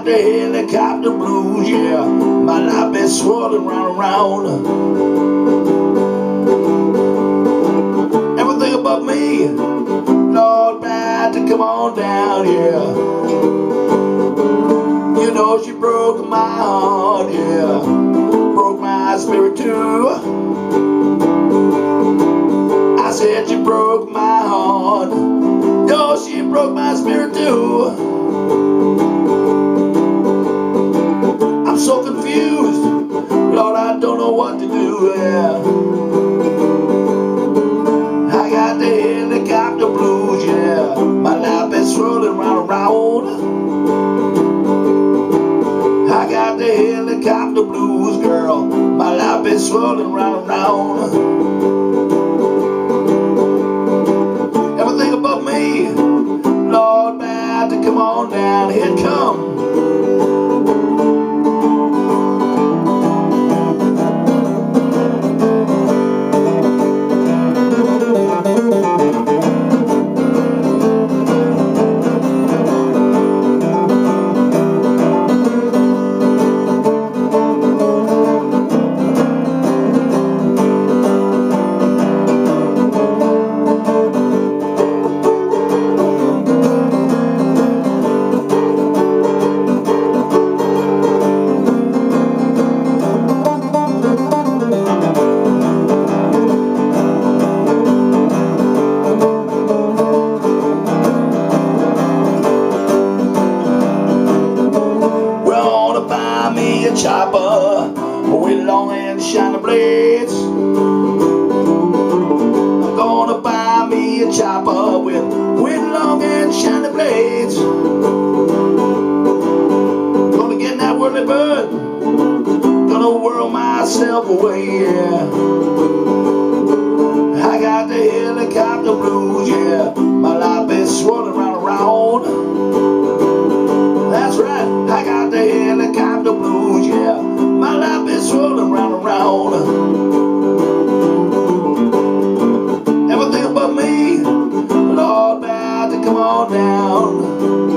the helicopter blues, yeah. My life been swirling round and round. Everything about me, Lord, bad to come on down, yeah. You know she broke my heart, yeah. Broke my spirit too. I said she broke my heart. No, she broke my spirit too. I'm so confused, Lord, I don't know what to do, yeah. I got the helicopter blues, yeah. My life is swirling round and round. I got the helicopter blues, girl. My life is swirling round and round. Everything about me, Lord, bad to come on down. Here it come. A chopper with long and shiny blades. I'm gonna buy me a chopper with long and shiny blades. Gonna get that whirly bird, gonna whirl myself away, yeah. I got the helicopter blues, yeah. My life is swirling round and round. That's right, I got the helicopter blues, yeah. My life is swirling round and round. Everything about me, Lord, bad to come on down.